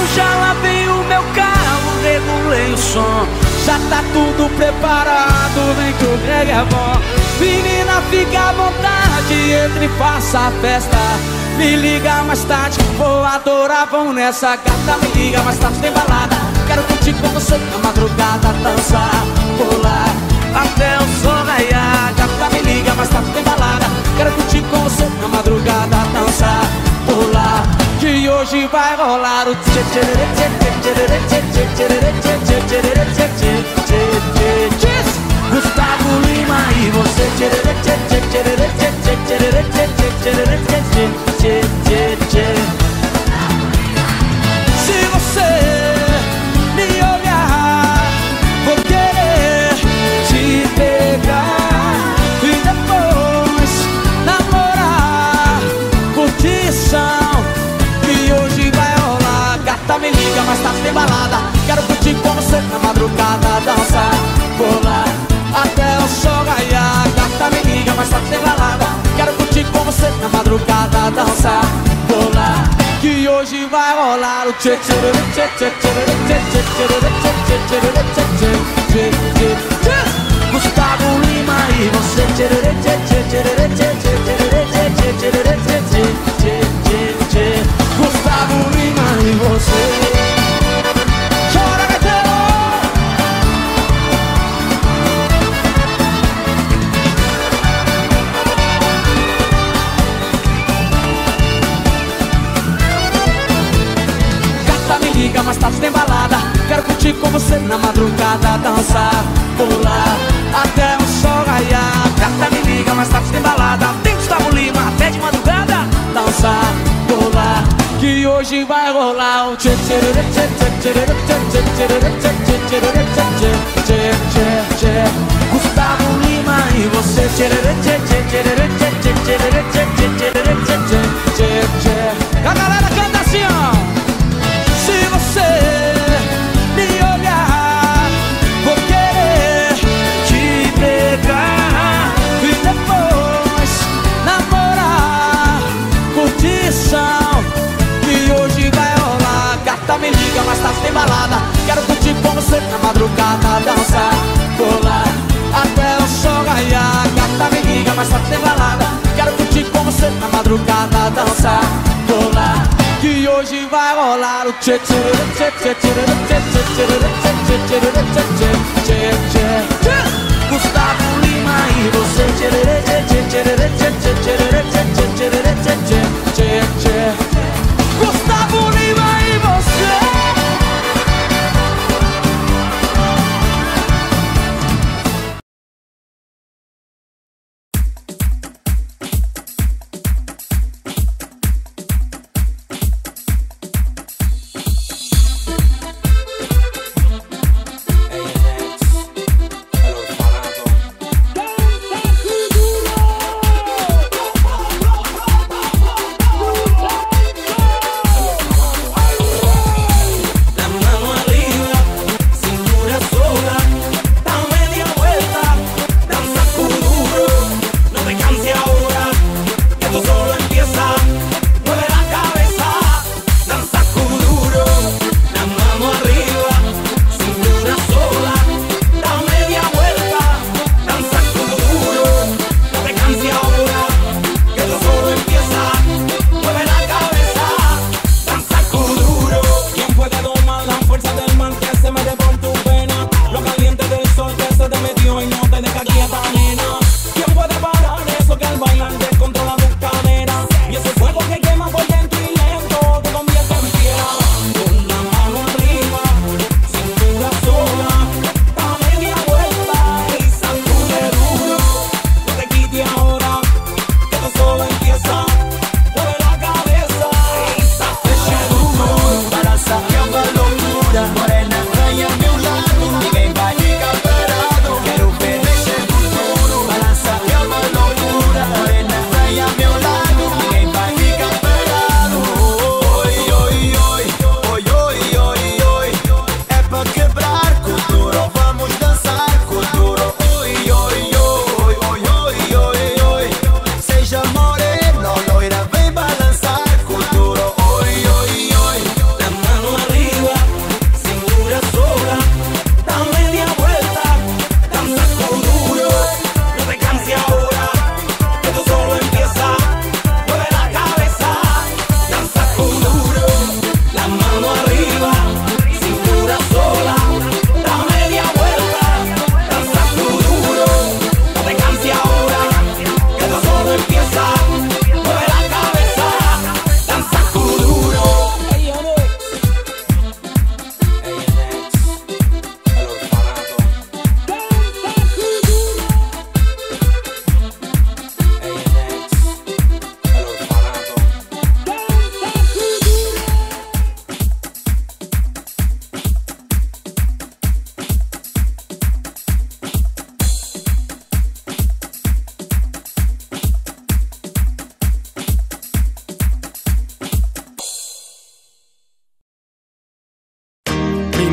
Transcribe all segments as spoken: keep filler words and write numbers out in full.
Eu já lavei o meu carro, regulei o som, já tá tudo preparado, vem que o reggae é bom. Menina, fica à vontade, entre e faça a festa. Me liga mais tarde, vou adorar, vão nessa gata. Me liga mais tarde, tem balada. Quero curtir com você na madrugada, dançar, pular até o sol raiar. Gata, me liga mais tarde, tem balada. Quero curtir com você na madrugada, dançar, pular, que hoje vai rolar o tchê tchê tchê tchê tchê tchê tchê tchê tchê tchê tchê tchê tchê. Gustavo Lima e você tchê tchê tchê tchê tchê tchê tchê tchê tchê tchê tchê. Se você me olhar, vou querer te pegar e depois namorar, curtição, que hoje vai rolar. Gata, me liga, mas tá sem balada. Quero curtir com você na madrugada, dançar, pular até o sol raiar. Gata, me liga, mas tá sem balada. Quero curtir com você na madrugada, dançar, pular, que hoje vai rolar o tchê tchê tchê tchê tchê tchê tchê tchê tchê tchê. Gustavo Lima e você tchê tchê tchê tchê tchê tchê tchê tchê tchê. Gustavo Lima e você. Chora, Gaiteiro! Liga, mais tarde tem balada. Quero curtir com você na madrugada, dançar, pular até o sol raiar. Gata, me liga, mais tarde tem balada. Tem Gustavo Lima até de madrugada, dançar, pular, que hoje vai rolar o tchê tchê tchê tchê tchê tchê tchê tchê tchê tchê. Gustavo Lima e você tchê tchê tchê tchê tchê tchê tchê tchê. A galera canta assim, ó. Se você me olhar, vou querer te pegar e depois namorar, curtição, que hoje vai rolar. Gata, me liga, mas tá sem balada. Quero curtir com você na madrugada, dançar, pular até o sol raiar. Gata, me liga, mas tá sem balada. Quero curtir com você na madrugada, dançar, pular, que hoje vai rolar o tchê tchê tchê tchê tchê tchê tchê tchê tchê. Gustavo Lima e você tchê tchê tchê tchê tchê tchê tchê. Gustavo Lima e você.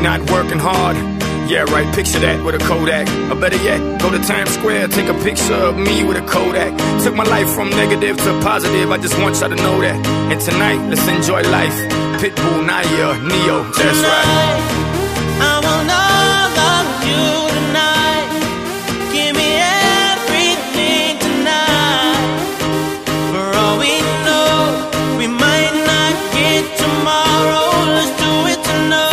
not working hard. Yeah, right, picture that with a Kodak. Or better yet, go to Times Square, take a picture of me with a Kodak. Took my life from negative to positive, I just want y'all to know that. And tonight, let's enjoy life. Pitbull, Nadia, Neo, that's right. I want all of you tonight. Give me everything tonight. For all we know, we might not get tomorrow. Let's do it tonight.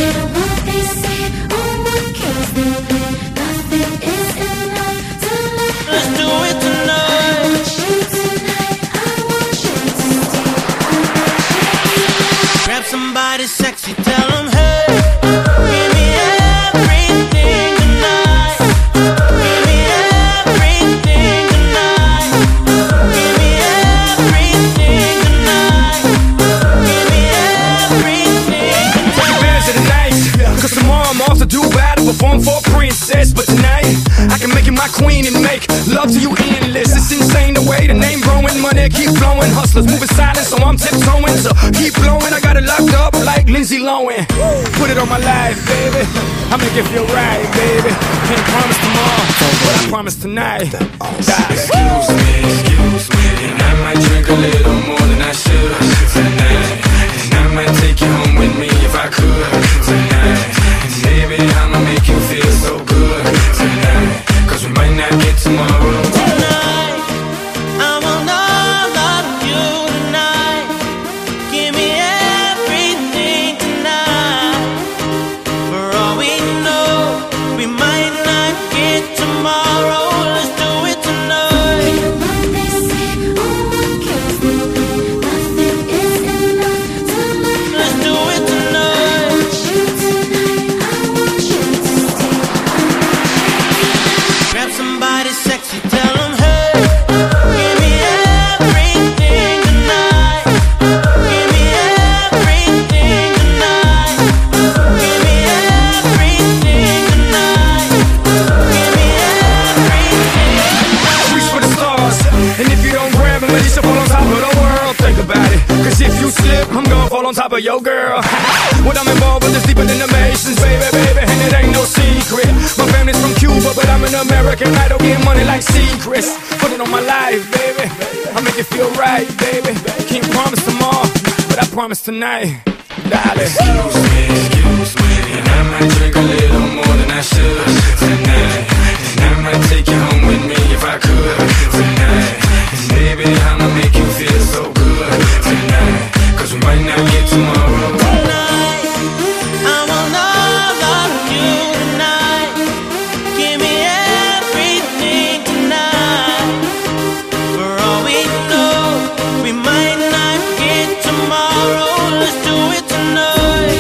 Let's do it tonight. Grab somebody sexy, tell them hey. Give me everything tonight. Give me everything tonight. Give me everything tonight. Give me everything tonight. Take advantage of the night, cause tomorrow I'm off to Dubai to perform for a princess. But tonight, I can make you my queen and make love to you endless. It's insane the way the name growing, money keep flowing. Hustlers moving silent, so I'm tiptoeing. So keep blowing, I got it locked up like Lindsay Lohan. Put it on my life, baby. I make it feel right, baby. Can't promise tomorrow, but I promise tonight. Excuse me, excuse me, and I might drink a little more than I should tonight. And I might take you home with me if I could tonight. And baby, I'ma make you feel so good tonight, cause we might not get tomorrow. Tonight, I want all of you tonight. Give me everything tonight. For all we know, we might not get tomorrow. Let's do it tonight. Let's do it tonight. Grab somebody sexy, tell them hey. Give me everything tonight. Give me everything tonight. Give me everything tonight. Give me everything. Reach for the stars, and if you don't grab them, at least you'll fall on top of the world. Think about it, cause if you slip, I'm gonna fall on top of your girl. What I'm involved with is deeper than the Masons, baby, baby, and it ain't no secret. My family's from Cuba, but I'm an American idol, getting money like secrets. Put it on my life, baby, I make it feel right, baby. Can't promise tomorrow, but I promise tonight, darling. Excuse me, excuse me, and I might drink a little more than I should tonight. And I might take you home with me if I could tonight. And baby, I'ma make you feel so good tonight, cause we might not get tomorrow. Tonight, I want all of you tonight. Give me everything tonight. For all we know, we might not get tomorrow. Let's do it tonight.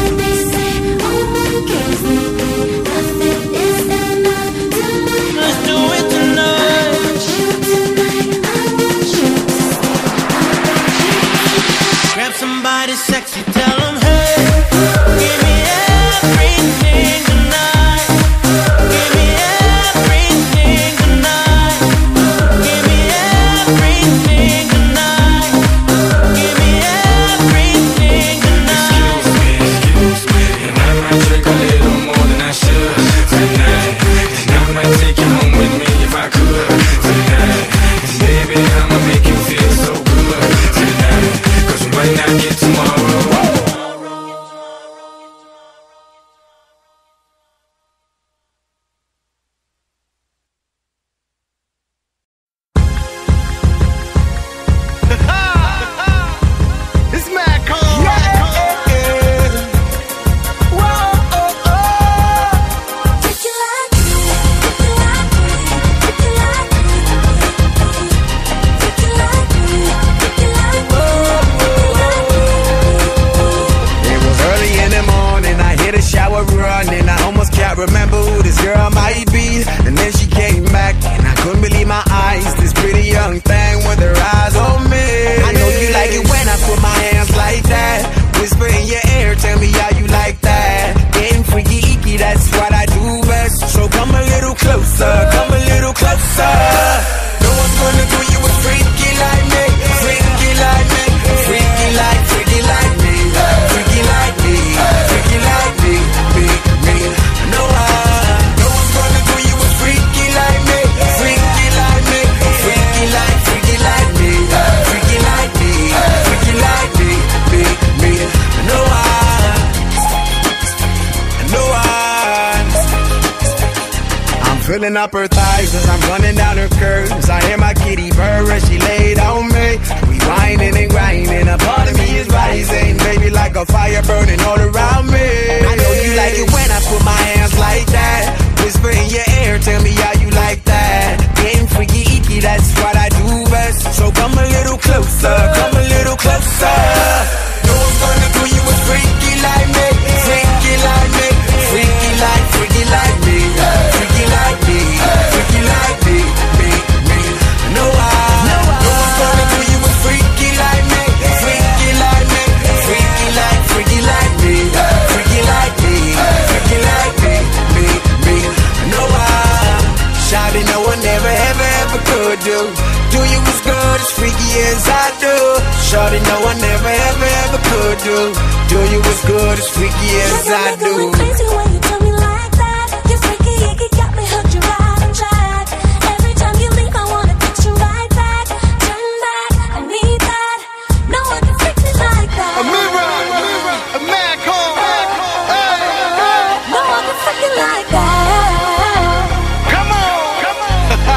Let's do it tonight. Grab somebody sexy, tell them hey. Give me everything tonight. Give me everything tonight. Give me everything tonight. Give me everything tonight. Excuse me, excuse me, and I might drink a little more than I should tonight. And I might take you home with me if I could tonight. And baby, I'ma make you feel so good tonight, cause we might not get tomorrow. Filling up her thighs as I'm running down her curves. I hear my kitty purr as she laid on me. We whining and grinding, a part of me is rising, baby, like a fire burning all around me. I know you like it when I put my hands like that. Whisper in your ear, tell me how you like that. Getting freaky, icky, that's what I do best. So come a little closer, come a little closer. No one's gonna do you a freaky like me, freaky like me, freaky like, freaky like me, freaky like me, freaky like me, me, me. No I, no one's gonna do you a freaky like me, freaky like me, freaky like, freaky like me, freaky like me, freaky like me, me, me. No I, shawty, no one ever, ever, ever could do. Do you as good, as freaky as I do. Shawty, no one ever, ever, ever could do. Do you as good, as freaky as I do. You're crazy when you do me like that. You're freaky, icky, got me hooked, you right on track. Every time you leave, I wanna fix you right back. Turn back, I need that. No one can fix me like that. A mirror, a mirror, a man call. No one can fix me like that. Come on, come on.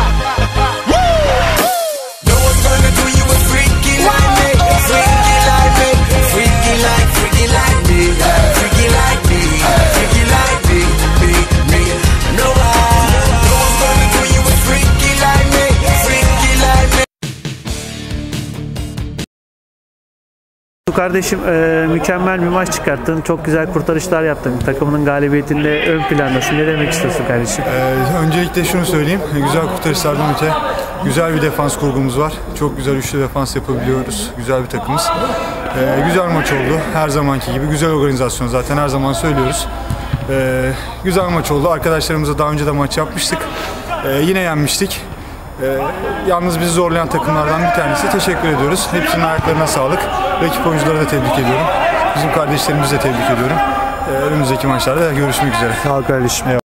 No one's gonna do you a freaky like me, freaky like me, freaky like, freaky like me, freaky like me, freaky like me, me, me. No I, no one's gonna do you a freaky like me, freaky like me. Kardeşim e, mükemmel bir maç çıkarttın. Çok güzel kurtarışlar yaptın. Takımının galibiyetinde ön plandasın. Ne demek istiyorsun kardeşim? Ee, öncelikle şunu söyleyeyim. Güzel kurtarışlardan öte güzel bir defans kurgumuz var. Çok güzel üçlü defans yapabiliyoruz. Güzel bir takımız. Ee, güzel maç oldu. Her zamanki gibi. Güzel organizasyon zaten her zaman söylüyoruz. Ee, güzel maç oldu. Arkadaşlarımızla daha önce de maç yapmıştık. Ee, yine yenmiştik. Ee, yalnız bizi zorlayan takımlardan bir tanesi. Teşekkür ediyoruz. Hepsinin ayaklarına sağlık. Rakip oyuncuları da tebrik ediyorum. Bizim kardeşlerimizi de tebrik ediyorum. Ee, önümüzdeki maçlarda görüşmek üzere. Sağ ol kardeşim.